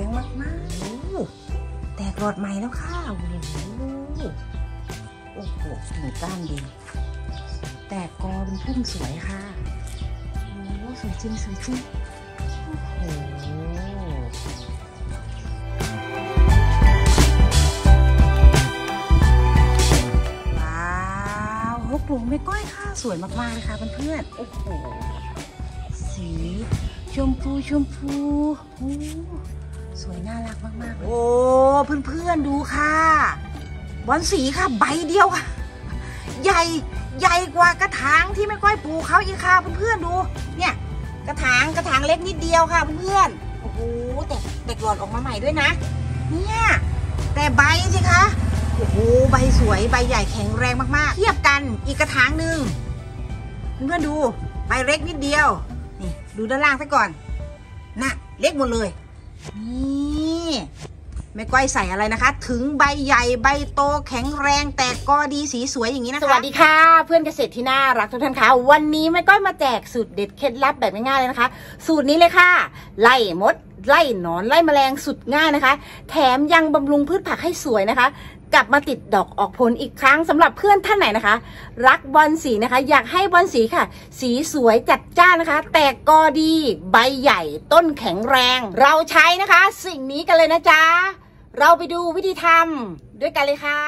มากๆแตกหลอดใหม่แล้วค่ะโอ้โหกิ่งก้านดีแตกกอเป็นพุ่มสวยค่ะโอ้สวยจริงโอ้โหว้าวฮกหลงแม่ก้อยค่ะสวยมากๆเลยค่ะเพื่อนๆโอ้โหสีชมพูโอ้สวยน่ารักมากๆเลยโอ้เพื่อนๆดูค่ะบอนสีค่ะใบเดียวค่ะใหญ่กว่ากระถางที่แม่ก้อยปลูกเขาอีกค่ะเพื่อนๆดูเนี่ยกระถางเล็กนิดเดียวค่ะเพื่อนๆโอ้โหแต่หลอดออกมาใหม่ด้วยนะเนี่ยแต่ใบสิคะโอ้โหใบสวยใบใหญ่แข็งแรงมากๆเทียบกันอีกกระถางหนึ่งเพื่อนๆดูใบเล็กนิดเดียวนี่ดูด้านล่างซะก่อนน่ะเล็กหมดเลยนี่แม่ก้อยใส่อะไรนะคะถึงใบใหญ่ใบโตแข็งแรงแตกกอดีสีสวยอย่างนี้นะคะสวัสดีค่ะเพื่อนเกษตรที่น่ารักทุกท่านค่ะวันนี้แม่ก้อยมาแจกสูตรเด็ดเคล็ดลับแบบง่ายๆเลยนะคะสูตรนี้เลยค่ะไล่มดไล่หนอนไล่แมลงสุดง่ายนะคะแถมยังบำรุงพืชผักให้สวยนะคะกลับมาติดดอกออกผลอีกครั้งสำหรับเพื่อนท่านไหนนะคะรักบอนสีนะคะอยากให้บอนสีค่ะสีสวยจัดจ้านนะคะแตกกอดีใบใหญ่ต้นแข็งแรงเราใช้นะคะสิ่งนี้กันเลยนะจ๊ะเราไปดูวิธีทำด้วยกันเลยค่ะ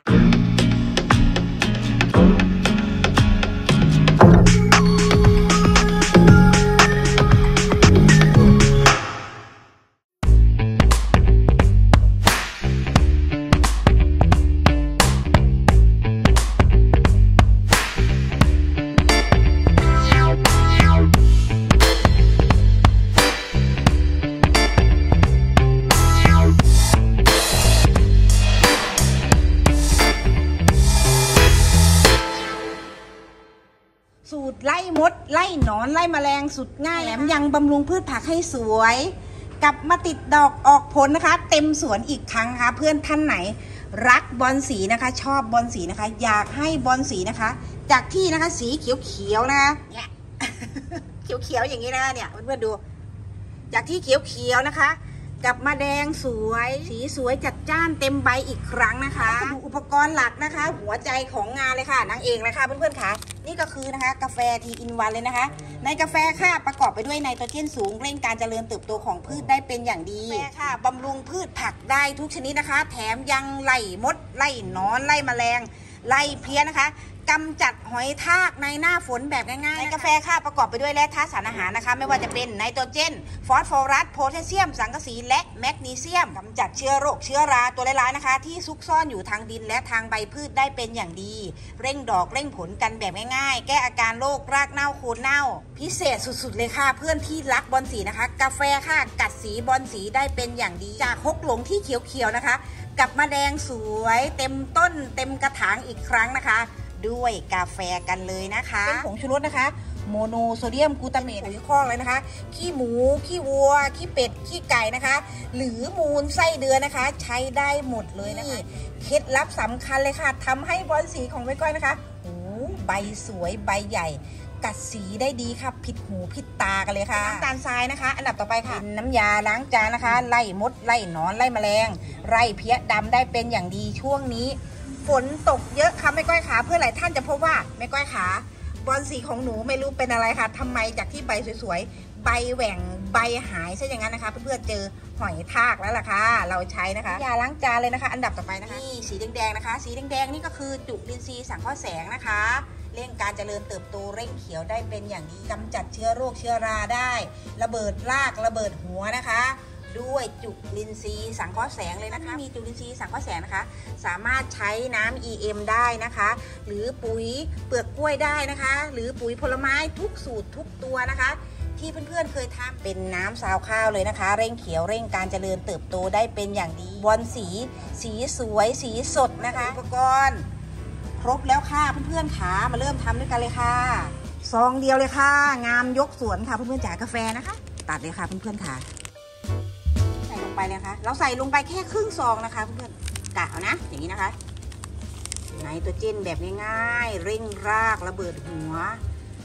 สูตรไล่มดไล่หนอนไล่แมลงสุดง่ายแถมยังบำรุงพืชผักให้สวยกลับมาติดดอกออกผลนะคะเต็มสวนอีกครั้งนะคะเพื่อนท่านไหนรักบอนสีนะคะชอบบอนสีนะคะอยากให้บอนสีนะคะจากที่นะคะสีเขียวๆนะคะเนี่ยเขียวๆอย่างนี้นะคะเนี่ยเพื่อนๆดูจากที่เขียวๆนะคะกลับมาแดงสวยสีสวยจัดจ้านเต็มใบอีกครั้งนะคะดูอุปกรณ์หลักนะคะหัวใจของงานเลยค่ะนางเอกเลยค่ะเพื่อนๆค่ะนี่ก็คือนะคะกาแฟทีอินวันเลยนะคะในกาแฟค่ะประกอบไปด้วยไนโตรเจนสูงเร่งการเจริญเติบโตของพืชได้เป็นอย่างดีกาแฟค่ะบำรุงพืชผักได้ทุกชนิดนะคะแถมยังไล่มดไล่หนอนไล่แมลงไล่เพี้ยนะคะกำจัดหอยทากในหน้าฝนแบบง่ายๆในกาแฟค่ะประกอบไปด้วยแร่ธาตุสารอาหารนะคะไม่ว่าจะเป็นไนโตรเจนฟอสฟอรัสโพแทสเซียมสังกะสีและแมกนีเซียมกำจัดเชื้อโรคเชื้อราตัวร้ายๆนะคะที่ซุกซ่อนอยู่ทางดินและทางใบพืชได้เป็นอย่างดีเร่งดอกเร่งผลกันแบบง่ายๆแก้อาการโรครากเน่าโคนเน่าพิเศษสุดๆเลยค่ะเพื่อนที่รักบอนสีนะคะกาแฟค่ะกัดสีบอนสีได้เป็นอย่างดีจากฮกหลงที่เขียวๆนะคะกลับมาแดงสวยเต็มต้นเต็มกระถางอีกครั้งนะคะด้วยกาแฟกันเลยนะคะเป็นผงชูรสนะคะโมโนโซเดียมกลูตาเมตปุ๋ยคอกเลยนะคะขี้หมูขี้วัวขี้เป็ดขี้ไก่นะคะหรือมูลไส้เดือนนะคะใช้ได้หมดเลยนะคะเคล็ดลับสำคัญเลยค่ะทำให้บอนสีของแม่ก้อยนะคะโอ้ใบสวยใบใหญ่กัดสีได้ดีค่ะผิดหูผิดตากันเลยค่ะน้ำตาลทรายนะคะอันดับต่อไปค่ะเป็นน้ำยาล้างจานนะคะไล่มดไล่หนอนไล่แมลงไล่เพี้ยดำได้เป็นอย่างดีช่วงนี้ฝนตกเยอะค่ะแม่ก้อยขาเพื่อหลายท่านจะพบว่าแม่ก้อยขาบอนสีของหนูไม่รู้เป็นอะไรค่ะทำไมจากที่ใบสวยๆใบแหว่งใบหายซะอย่างนั้นนะคะเพื่อนๆเจอหอยทากแล้วล่ะค่ะเราใช้นะคะยาล้างจานเลยนะคะอันดับต่อไปนะคะนี่สีแดงๆนะคะสีแดงๆนี่ก็คือจุลินทรีย์สังเคราะห์แสงนะคะเร่งการเจริญเติบโตเร่งเขียวได้เป็นอย่างดีกำจัดเชื้อโรคเชื้อราได้ระเบิดรากระเบิดหัวนะคะด้วยจุลินทรีย์สังเคราะห์แสงเลยนะคะมีจุลินทรีย์สังเคราะห์แสงนะคะสามารถใช้น้ำ EM ได้นะคะหรือปุ๋ยเปลือกกล้วยได้นะคะหรือปุ๋ยผลไม้ทุกสูตรทุกตัวนะคะที่เพื่อนๆเคยทำเป็นน้ำซาวข้าวเลยนะคะเร่งเขียวเร่งการเจริญเติบโตได้เป็นอย่างดีบอนสีสวยสีสดนะคะอุปกรณ์ครบแล้วค่ะเพื่อนๆขามาเริ่มทำด้วยกันเลยค่ะซองเดียวเลยค่ะงามยกสวนค่ะเพื่อนๆจ๋ากาแฟนะคะตัดเลยค่ะเพื่อนๆค่ะไปเลยค่ะเราใส่ลงไปแค่ครึ่งซองนะคะเพื่อนๆกะเอานะอย่างนี้นะคะไนโตรเจนแบบง่ายๆเร่งรากระเบิดหัว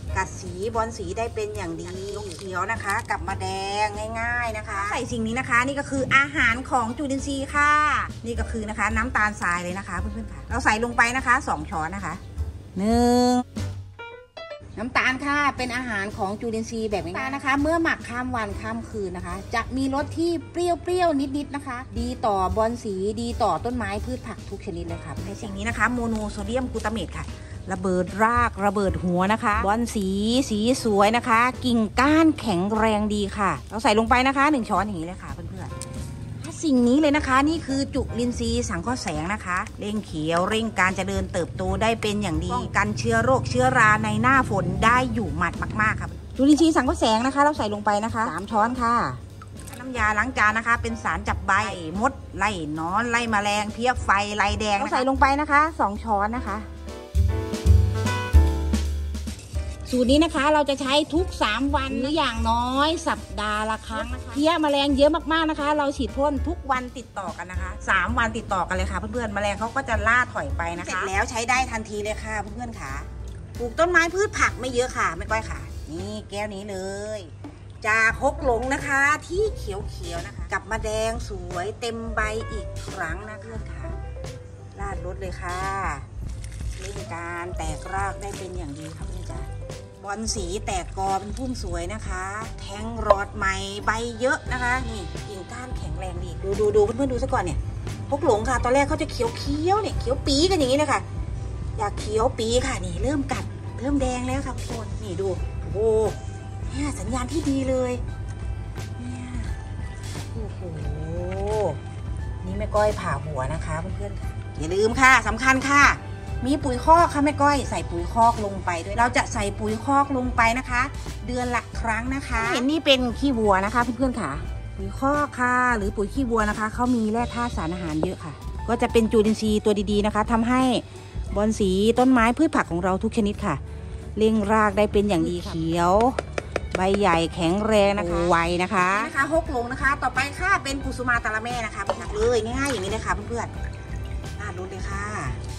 กัดสีบอลสีได้เป็นอย่างดีเขียวนะคะกลับมาแดงง่ายๆนะคะใส่สิ่งนี้นะคะนี่ก็คืออาหารของจุลินทรีย์ค่ะนี่ก็คือนะคะน้ำตาลทรายเลยนะคะเพื่อนๆค่ะเราใส่ลงไปนะคะ2 ช้อนนะคะน้ำตาลค่ะเป็นอาหารของจุลินทรีย์แบบง่ายๆนะคะเมื่อหมักข้ามวันข้ามคืนนะคะจะมีรสที่เปรี้ยวๆนิดๆนะคะดีต่อบอลสีดีต่อต้นไม้พืชผักทุกชนิดเลยค่ะในสิ่งนี้นะคะโมโนโซเดียมกลูตาเมตค่ะระเบิดรากระเบิดหัวนะคะบอลสีสวยนะคะกิ่งก้านแข็งแรงดีค่ะเราใส่ลงไปนะคะ1 ช้อนอย่างนี้เลยค่ะเพื่อนๆสิ่งนี้เลยนะคะนี่คือจุลินทรีย์สังเคราะห์แสงนะคะเร่งเขียวเร่งการเจริญเติบโตได้เป็นอย่างดีป้องกันเชื้อโรคเชื้อราในหน้าฝนได้อยู่หมัดมากๆครับจุลินทรีย์สังเคราะห์แสงนะคะเราใส่ลงไปนะคะ3 ช้อนค่ะน้ำยาล้างจานนะคะเป็นสารจับใบมดไล่นอนไล่แมลงเพี้ยไฟไล่แดงเราใส่ลงไปนะคะ2 ช้อนนะคะสูตรนี้นะคะเราจะใช้ทุก3 วันหรืออย่างน้อยสัปดาห์ละครั้งนะคะเพี้ยแมลงเยอะมากๆนะคะเราฉีดพ่นทุกวันติดต่อกันนะคะ3 วันติดต่อกันเลยค่ะเพื่อนๆแมลงเขาก็จะล่าถอยไปนะคะเสร็จแล้วใช้ได้ทันทีเลยค่ะเพื่อนๆค่ะปลูกต้นไม้พืชผักไม่เยอะค่ะไม่ก้อยค่ะนี่แก้วนี้เลยจากฮกหลงนะคะที่เขียวๆนะคะกลับมาแดงสวยเต็มใบอีกครั้งนะเพื่อนค่ะราดรสเลยค่ะเร่งการแตกรากได้เป็นอย่างดีค่ะเพื่อนจ๋าบอลสีแตกกอเป็นพุ่มสวยนะคะแทงรอดใหม่ใบเยอะนะคะนี่กิ่งก้านแข็งแรงดีดูเพื่อนๆดูซะก่อนเนี่ยฮกหลงค่ะตอนแรกเขาจะเขียวเนี่ยเขียวปีกันอย่างนี้เลยค่ะอยากเขียวปีค่ะนี่เริ่มกัดเริ่มแดงแล้วค่ะทุกคนนี่ดูโอ้เนี่ยสัญญาณที่ดีเลยเนี่ยโอ้โหนี่แม่ก้อยผ่าหัวนะคะเพื่อนๆค่ะอย่าลืมค่ะสำคัญค่ะมีปุ๋ยคอกค่ะแม่ก้อยใส่ปุ๋ยคอกลงไปด้วยเราจะใส่ปุ๋ยคอกลงไปนะคะเดือนละครั้งนะคะเห็นนี่เป็นขี้วัวนะคะเพื่อนๆค่ะปุ๋ยคอกค่ะหรือปุ๋ยขี้วัวนะคะเขามีแร่ธาตุสารอาหารเยอะค่ะก็จะเป็นจุลินทรีย์ตัวดีๆนะคะทำให้บอลสีต้นไม้พืชผักของเราทุกชนิดค่ะเร่งรากได้เป็นอย่างดีเขียวใบใหญ่แข็งแรงนะคะไวนะคะฮกหลงนะคะต่อไปค่ะเป็นกุสุมาตาละแม่นะคะเลยง่ายๆอย่างนี้เลยค่ะเพื่อนๆราดรสเลยค่ะ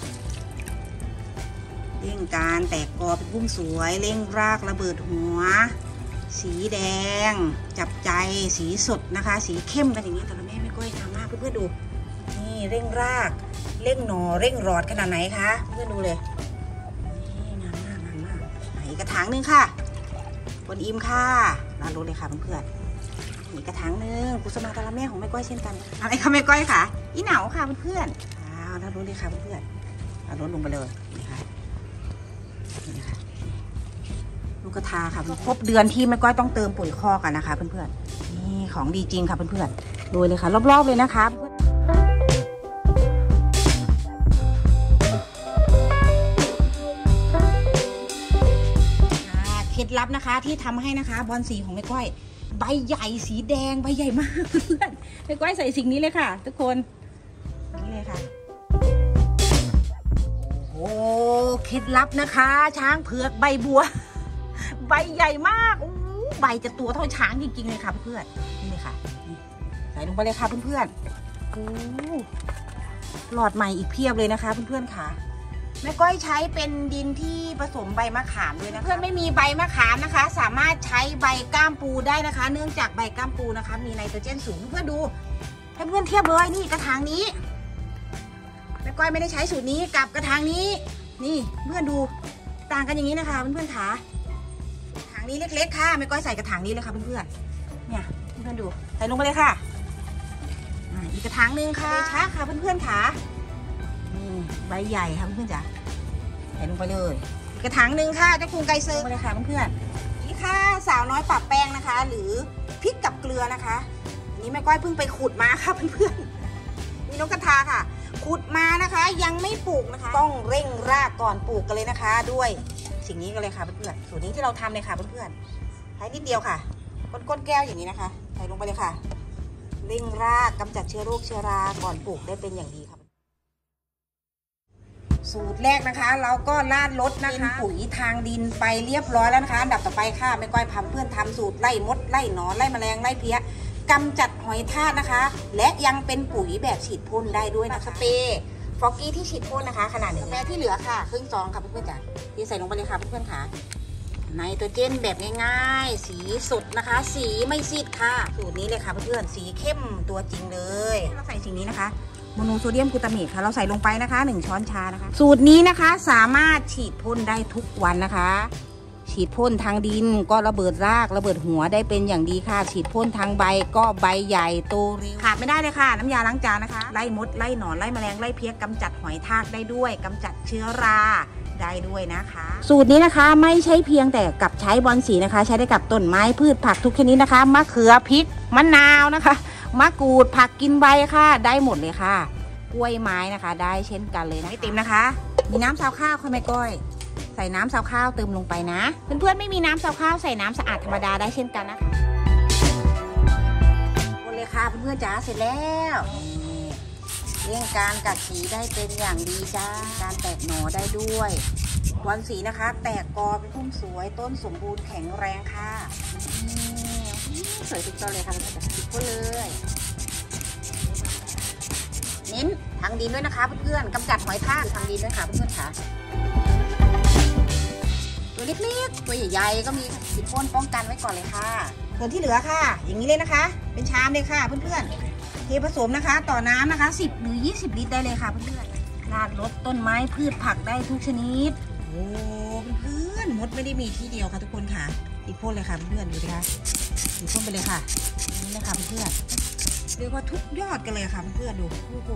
เร่งการแตกกอเป็นพุ่มสวยเร่งรากระเบิดหัวสีแดงจับใจสีสดนะคะสีเข้มกันอย่างนี้ตาละแม่ไม่ก้อยทำมากเพื่อนๆดูนี่เร่งรากเร่งหน่อเร่งรอดขนาดไหนคะเพื่อนดูเลยนี่งามมากอีกกระถางนึงค่ะบนอิมค่ะราดรสเลยค่ะเพื่อนๆอีกกระถางนึงกุสมาตาละแม่ของแม่ก้อยเช่นกันอะไรคะแม่ก้อยค่ะอีเหนาค่ะเพื่อนๆราดรสเลยค่ะเพื่อนๆราดรสลงไปเลยนี่ค่ะลูกกระทาค่ะครบเดือนที่แม่ก้อยต้องเติมปุ๋ยคอกกันนะคะเพื่อนๆนี่ของดีจริงค่ะเพื่อนๆโรยเลยค่ะรอบๆเลยนะคะเคล็ดลับนะคะที่ทำให้นะคะบอลสีของแม่ก้อยใบใหญ่สีแดงใบใหญ่มากเพื่อนแม่ก้อยใส่สิ่งนี้เลยค่ะทุกคนนี่เลยค่ะโอ้เคล็ดลับนะคะช้างเผือกใบบัวใบใหญ่มากใบจะตัวเท่าช้างจริงๆเลยค่ะเพื่อนนี่เลยค่ะใส่ลงไปเลยค่ะเพื่อนๆหลอดใหม่อีกเพียบเลยนะคะเพื่อนๆค่ะแม่ก้อยใช้เป็นดินที่ผสมใบมะขามด้วยนะเพื่อนไม่มีใบมะขามนะคะสามารถใช้ใบก้ามปูได้นะคะเนื่องจากใบก้ามปูนะคะมีไนโตรเจนสูงเพื่อนดูให้เพื่อนเทียบเลยนี่กระถางนี้แม่ก้อยไม่ได้ใช้สูตรนี้กับกระถางนี้นี่เพื่อนดูต่างกันอย่างนี้นะคะเพื่อนๆค่ะกระถางนี้เล็กๆค่ะแม่ก้อยใส่กระถางนี้เลยค่ะเพื่อนๆเนี่ยเพื่อนๆดูใส่ลงไปเลยค่ะอีกกระถางนึงค่ะช้าค่ะเพื่อนๆค่ะใบใหญ่ค่ะเพื่อนๆจ๋าใส่ลงไปเลยอีกกระถางนึงค่ะเจ้าคุณไกเซอร์เลยค่ะเพื่อนๆนี่ค่ะสาวน้อยปะแป้งนะคะหรือพริกกับเกลือนะคะอันนี้แม่ก้อยเพิ่งไปขุดมาค่ะเพื่อนๆมีนกกระทาค่ะขุดมานะคะยังไม่ปลูกนะคะต้องเร่งรากก่อนปลูกกันเลยนะคะด้วยสิ่งนี้กันเลยค่ะเพื่อนๆสูตรนี้ที่เราทำเลยค่ะเพื่อนๆใช้นิดเดียวค่ะก้นแก้วอย่างนี้นะคะใส่ลงไปเลยค่ะเร่งรากกำจัดเชื้อโรคเชื้อราก่อนปลูกได้เป็นอย่างดีค่ะสูตรแรกนะคะเราก็ราดรดนะคะเป็นปุ๋ยทางดินไปเรียบร้อยแล้วนะคะอันดับต่อไปค่ะแม่ก้อยพาเพื่อนทำสูตรไล่มดไล่หนอนไล่แมลงไล่เพี้ยกำจัดหอยทากนะคะและยังเป็นปุ๋ยแบบฉีดพ่นได้ด้วยนะคะสเปรย์ฟอกกี้ที่ฉีดพ่นนะคะขนาด1 สเปรย์ที่เหลือค่ะครึ่งซองค่ะเพื่อนๆจ๋าที่ใส่ลงไปเลยค่ะเพื่อนๆค่ะไนโตรเจนแบบง่ายๆสีสดนะคะสีไม่ซีดค่ะสูตรนี้เลยค่ะเพื่อนๆสีเข้มตัวจริงเลยเราใส่สิ่งนี้นะคะโมโนโซเดียมกลูตาเมตค่ะเราใส่ลงไปนะคะ1 ช้อนชานะคะสูตรนี้นะคะสามารถฉีดพ่นได้ทุกวันนะคะฉีดพ่นทางดินก็ระเบิดรากระเบิดหัวได้เป็นอย่างดีค่ะฉีดพ่นทางใบก็ใบใหญ่โตเร็วขาดไม่ได้เลยค่ะน้ำยาล้างจานนะคะไล่มดไล่หนอนไล่แมลงไล่เพี้ยกำจัดหอยทากได้ด้วยกำจัดเชื้อราได้ด้วยนะคะสูตรนี้นะคะไม่ใช่เพียงแต่กับใช้บอลสีนะคะใช้ได้กับต้นไม้พืชผักทุกชนิดนะคะมะเขือพริกมะนาวนะคะมะกรูดผักกินใบค่ะได้หมดเลยค่ะกล้วยไม้นะคะได้เช่นกันเลยนะไอติมนะคะมีน้ำซาวข้าวค่ะแม่ก้อยใส่น้ำซาวข้าวเติมลงไปนะเพื่อนๆไม่มีน้ำซาวข้าวใส่น้ำสะอาดธรรมดาได้เช่นกันนะคะคนเลยค่ะเพื่อนๆจ๋าเสร็จแล้วเรื่องการกัดสีได้เป็นอย่างดีจ้าการแตกหน่อได้ด้วยบอลสีนะคะแตกกอเป็นพุ่มสวยต้นสมบูรณ์แข็งแรงค่ะสวยทุกต้นเลยค่ะเพื่อนๆติดก็เลยเน้นทางดินด้วยนะคะเพื่อนๆกำจัดหอยทากทางดินด้วยค่ะเพื่อนๆค่ะตัวเล็กๆตัวใหญ่ๆก็มีฉีดพ่นป้องกันไว้ก่อนเลยค่ะส่วนที่เหลือค่ะอย่างนี้เลยนะคะเป็นชามเลยค่ะเพื่อนๆเทผสมนะคะต่อน้ำนะคะ10 หรือ 20 ลิตรได้เลยค่ะเพื่อนๆราดรดต้นไม้พืชผักได้ทุกชนิดโอ้เพื่อนๆมดไม่ได้มีที่เดียวค่ะทุกคนค่ะฉีดพ่นเลยค่ะเพื่อนๆดูดิคะฉีดพ่นไปเลยค่ะนี่เลยค่ะเพื่อนๆเรียกว่าทุกยอดกันเลยค่ะเพื่อนๆดูโอ้โห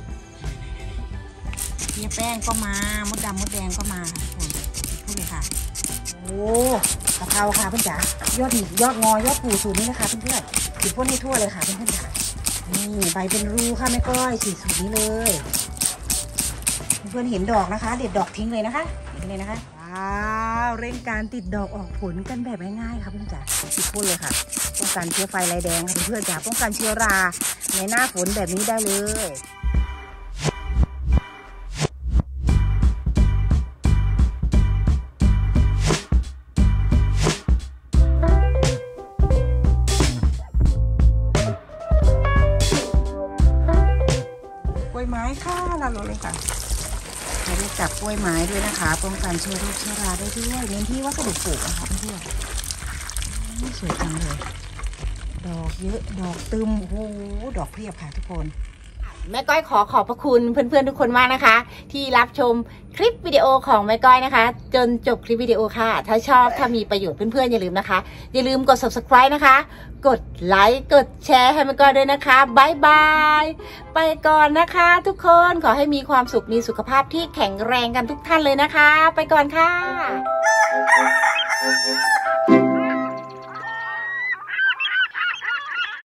เพี้ยแป้งก็มามดดำมดแดงก็มาค่ะทุกคนพูดเลยค่ะโอ้กะเพราค่ะเพื่อนจ๋ายอดหยิกยอดงอยอดปูสูตรนี้นะคะเพื่อนๆฉีดพ่นให้ทั่วเลยค่ะเพื่อนๆค่ะนี่ใบเป็นรูค่ะแม่ก้อยฉีดสูตรนี้เลยเพื่อนๆเห็นดอกนะคะเด็ดดอกทิ้งเลยนะคะทิ้งเลยนะคะว้าวเร่งการติดดอกออกผลกันแบบง่ายๆค่ะเพื่อนจ๋าฉีดพ่นเลยค่ะป้องกันเชื้อไฟลายแดงค่ะเพื่อนๆจ๋าป้องกันเชื้อราในหน้าฝนแบบนี้ได้เลยกล้วยไม้ค่ะเราเลยค่ะใช้ได้กับกล้วยไม้ด้วยนะคะป้องกันเชื้อโรคเชื้อราได้ด้วยเน้นที่วัสดุปลูกนะคะเพื่อนๆสวยจังเลยดอกเยอะดอกตึมโอ้โหดอกเพียบค่ะทุกคนแม่ก้อยขอบพระคุณเพื่อนๆทุกคนมากนะคะที่รับชมคลิปวิดีโอของแม่ก้อยนะคะจนจบคลิปวิดีโอค่ะถ้าชอบถ้ามีประโยชน์เพื่อนๆอย่าลืมนะคะอย่าลืมกด subscribe นะคะกดไลค์กดแชร์ให้แม่ก้อยด้วยนะคะบ๊ายบายไปก่อนนะคะทุกคนขอให้มีความสุขมีสุขภาพที่แข็งแรงกันทุกท่านเลยนะคะไปก่อนค่ะ